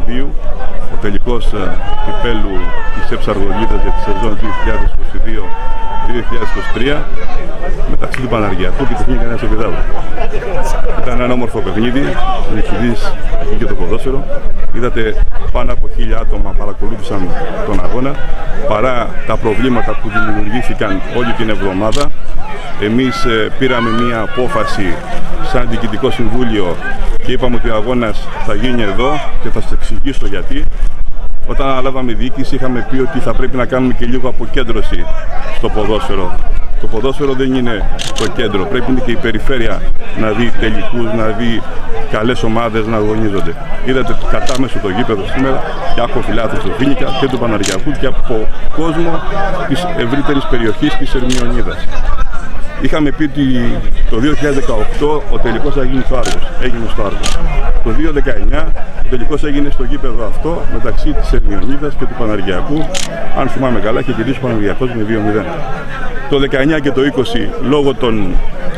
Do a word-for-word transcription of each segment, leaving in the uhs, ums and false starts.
Κωνσταντινιδίου, ο τελικός κυπέλου της ΕΠΣ Αργολίδας για τη σεζόν δύο χιλιάδες είκοσι δύο δύο χιλιάδες είκοσι τρία μεταξύ του Παναργιακού και του Εθνική Κανένας Επιδάβου. Ήταν ένα όμορφο παιχνίδι, διεξουδής και το ποδόσφαιρο. Είδατε πάνω από χίλια άτομα παρακολούθησαν τον αγώνα. Παρά τα προβλήματα που δημιουργήθηκαν όλη την εβδομάδα, εμείς πήραμε μία απόφαση σαν Διοικητικό Συμβούλιο και είπαμε ότι ο αγώνας θα γίνει εδώ και θα σας εξηγήσω γιατί. Όταν αναλάβαμε διοίκηση είχαμε πει ότι θα πρέπει να κάνουμε και λίγο αποκέντρωση στο ποδόσφαιρο. Το ποδόσφαιρο δεν είναι το κέντρο, πρέπει και η περιφέρεια να δει τελικούς, να δει καλές ομάδες να αγωνίζονται. Είδατε κατάμεσο το γήπεδο σήμερα και από φιλάθλους του Φίνικα και του Παναργιακού και από κόσμο της ευρύτερης περιοχής της Ερμιονίδας. Είχαμε πει ότι το δύο χιλιάδες δεκαοκτώ ο τελικός θα γίνει στο Άργος, έγινε στο Άργος. Το δύο χιλιάδες δεκαεννιά ο τελικός έγινε στο γήπεδο αυτό μεταξύ της Ερμιονίδας και του Παναργιακού. Αν θυμάμαι καλά, είχε κερδίσει ο Παναργιακός με δύο μηδέν. Το δεκαεννιά και το είκοσι λόγω των,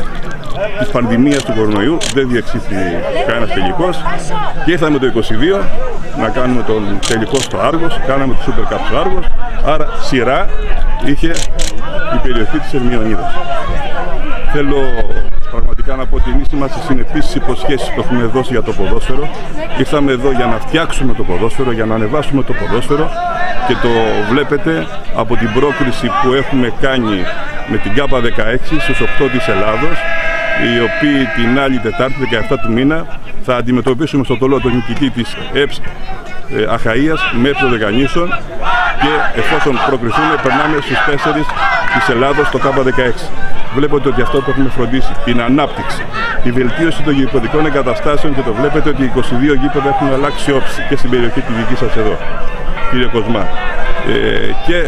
της πανδημίας του κορονοϊού δεν διεξήχθη κανένας τελικός και ήρθαμε το είκοσι δύο να κάνουμε τον τελικό στο Άργος, κάναμε το Super Cup στο Άργος, άρα σειρά είχε η περιοχή της Ερμιονίδας. Θέλω πραγματικά να πω ότι εμείς είμαστε συνεπείς στις υποσχέσεις που έχουμε δώσει για το ποδόσφαιρο. Ήρθαμε εδώ για να φτιάξουμε το ποδόσφαιρο, για να ανεβάσουμε το ποδόσφαιρο και το βλέπετε από την πρόκριση που έχουμε κάνει με την ΚΑΠΑ δεκαέξι στους οκτώ της Ελλάδος, οι οποίοι την άλλη Τετάρτη, δεκαεπτά του μήνα, θα αντιμετωπίσουμε στο Τολό τον νικητή της ΕΠΣ Αχαΐας με ΕΠΣ Δεκανήσων και εφόσον προκριθούμε περνάμε στους τέσσερις της Ελλάδος στο ΚΑΠΑ δεκαέξι. Βλέπετε ότι αυτό που έχουμε φροντίσει, την ανάπτυξη, η βελτίωση των γηπεδικών εγκαταστάσεων και το βλέπετε ότι είκοσι δύο γήπεδα έχουν αλλάξει όψη και στην περιοχή τη δική σας εδώ, κύριε Κοσμά. Ε, και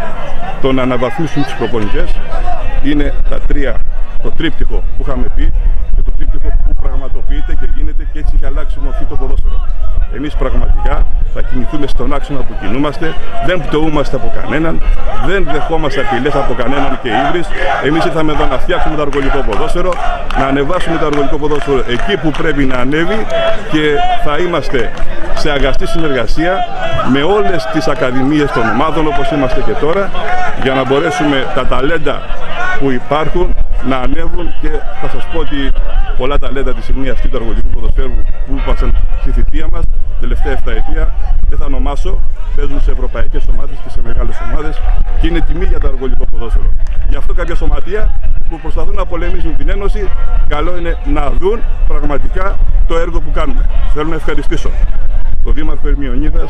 το να αναβαθμίσουν τους προπονητές είναι τα τρία, το τρίπτυχο που είχαμε πει και το τρίπτυχο που πραγματοποιείται και γίνεται και έτσι έχει αλλάξει μορφή το ποδόσφαιρο. Εμείς πραγματικά θα κινηθούμε στον άξονα που κινούμαστε, δεν πτωούμαστε από κανέναν, δεν δεχόμαστε απειλές από κανέναν και ύβρις. Εμείς ήρθαμε εδώ να φτιάξουμε το αργολικό ποδόσφαιρο, να ανεβάσουμε το αργολικό ποδόσφαιρο εκεί που πρέπει να ανέβει και θα είμαστε σε αγαστή συνεργασία με όλες τις ακαδημίες των ομάδων όπως είμαστε και τώρα για να μπορέσουμε τα ταλέντα που υπάρχουν να ανέβουν και θα σας πω ότι πολλά ταλέντα τη στιγμή αυτή του αργολικού ποδοσφαίρου που είπασαν στη θητεία μας τελευταία επταετία, δεν θα ονομάσω, παίζουν σε ευρωπαϊκές ομάδες και σε μεγάλες ομάδες και είναι τιμή για το αργολικό ποδόσφαιρο. Γι' αυτό κάποια σωματεία που προσπαθούν να πολεμήσουν την Ένωση, καλό είναι να δουν πραγματικά το έργο που κάνουμε. Θέλω να ευχαριστήσω τον Δήμαρχο Ερμιονίδας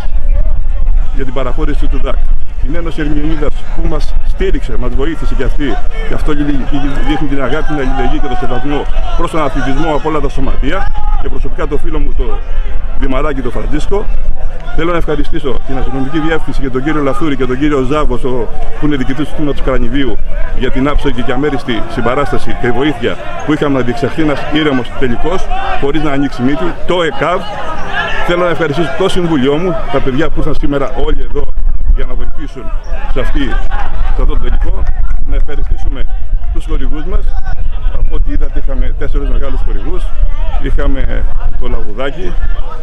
για την παραχώρηση του ΔΑΚ, την Ένωση Ερμιονίδας που μας στήριξε, μας βοήθησε και αυτή, και αυτό δείχνει την αγάπη, την αλληλεγγύη και τον σεβασμό προς τον αθλητισμό από όλα τα σωματεία και προσωπικά το φίλο μου το Δημαράκη, τον Φραντζίσκο. Θέλω να ευχαριστήσω την αστυνομική διεύθυνση και τον κύριο Λαθούρη και τον κύριο Ζάβο, που είναι διοικητής του τμήματος Κρανιδίου, για την άψογη και αμέριστη συμπαράσταση και βοήθεια που είχαμε να διεξαχθεί ένας ήρεμος τελικός, χωρίς να ανοίξει μύτη, το ΕΚΑΒ. Θέλω να ευχαριστήσω το Συμβουλίο μου, τα παιδιά που ήρθαν σήμερα όλοι εδώ για να βοηθήσουν σε, αυτή, σε αυτό το τελικό. Να ευχαριστήσουμε τους χορηγούς μας. Από ό,τι είδατε είχαμε τέσσερις μεγάλους χορηγούς. Είχαμε το Λαγουδάκι,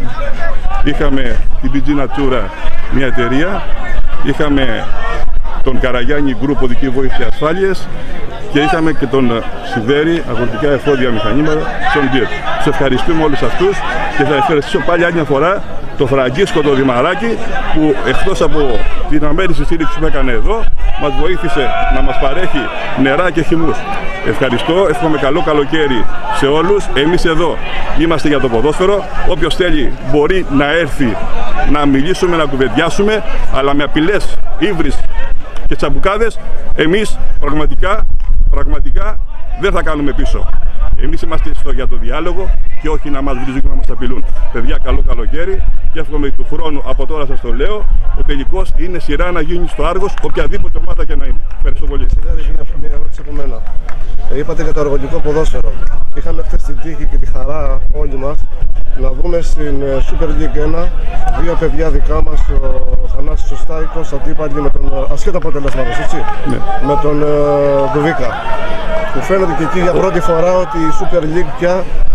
είχαμε την πι τζι Natura, μια εταιρεία, είχαμε τον Καραγιάννη Γκρουπ Οδική Βοήθεια Ασφάλειες και είχαμε και τον Σιδέρη Αγροτικά Εφόδια Μηχανήματα Σοντήρ. Τους ευχαριστούμε όλους αυτούς και θα ευχαριστήσω πάλι άλλη μια φορά τον Φραγκίσκο τον Δημαράκη που εκτός από την αμέριστη στήριξη που έκανε εδώ μας βοήθησε να μας παρέχει νερά και χυμούς. Ευχαριστώ, εύχομαι καλό καλοκαίρι σε όλους. Εμείς εδώ είμαστε για το ποδόσφαιρο. Όποιος θέλει μπορεί να έρθει να μιλήσουμε, να κουβεντιάσουμε, αλλά με απειλές, ύβρις και τσαμπουκάδες εμείς πραγματικά, πραγματικά δεν θα κάνουμε πίσω. Εμείς είμαστε στο για το διάλογο και όχι να μας βρίζουν και να μας απειλούν. Παιδιά, καλό καλοκαίρι και εύχομαι του χρόνου, από τώρα σας το λέω, ο τελικός είναι σειρά να γίνει στο Άργος, οποιαδήποτε ομάδα και να είναι. Ευχαριστώ πολύ. Μια ερώτηση από μένα. Είπατε για το αργολικό ποδόσφαιρο. Είχαμε χθες την τύχη και τη χαρά όλοι μας να δούμε στην Super League ένα δύο παιδιά δικά μας, ο Θανάσης ο Στάικος, αντίπαλοι με τον ασχέτω αποτελέσματος, έτσι, ναι. με τον Δουβίκα. Μου φαίνεται και εκεί για πρώτη φορά ότι η Super League πια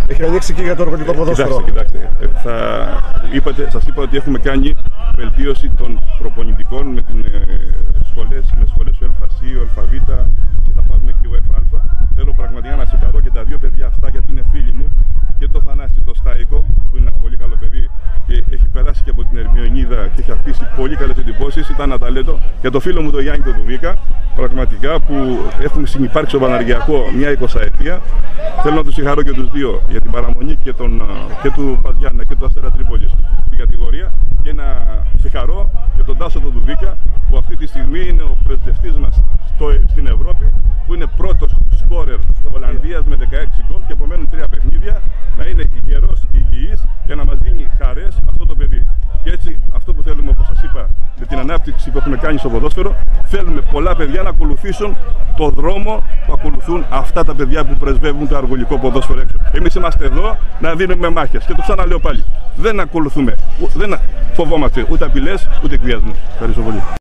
Έχει ανοίξει και για το αργολικό ποδόσφαιρο. Κοιτάξτε, κοιτάξτε. Ε, θα... είπατε, σας είπα ότι έχουμε κάνει βελτίωση των προπονητικών με, την, ε, σχολές, με σχολές του ΕΛΦΑΣ, ο ΕΛΦΑΒ και θα πάρουμε και ο ΕΦΑ. Θέλω πραγματικά να συγχαρώ και τα δύο παιδιά αυτά γιατί είναι φίλοι μου, και το Θανάση το Στάικο που είναι ένα πολύ καλό παιδί και έχει περάσει και από την Ερμιονίδα και έχει αφήσει πολύ καλές εντυπώσεις. Ήταν ένα ταλέντο. Για το φίλο μου τον Γιάννη τον Δουβίκα, πραγματικά που έχουμε συνυπάρξει στο Παναργιακό μια εικοσαετία. Θέλω να τους συγχαρώ και τους δύο για την παραμονή και, τον, και του Παζιάννα και του Αστέρα Τρίπολης στην κατηγορία, και να συγχαρώ και τον Τάσο τον Δουβίκα που αυτή τη στιγμή είναι ο πρεσβευτής μας στο, στην Ευρώπη, που είναι πρώτος σκόρερ Ολλανδίας με δεκαέξι γκολ και απομένουν τρία παιχνίδια. Να είναι γερός υγιής για να μας δίνει χαρές αυτό το παιδί. Και έτσι αυτό που θέλουμε, όπως σας είπα, με την ανάπτυξη που έχουμε κάνει στο ποδόσφαιρο, θέλουμε πολλά παιδιά να ακολουθήσουν το δρόμο που ακολουθούν αυτά τα παιδιά που πρεσβεύουν το αργολικό ποδόσφαιρο έξω. Εμείς είμαστε εδώ να δίνουμε μάχες και το ξαναλέω πάλι. Δεν ακολουθούμε, δεν φοβόμαστε ούτε απειλές ούτε εκβιασμούς. Ευχαριστώ πολύ.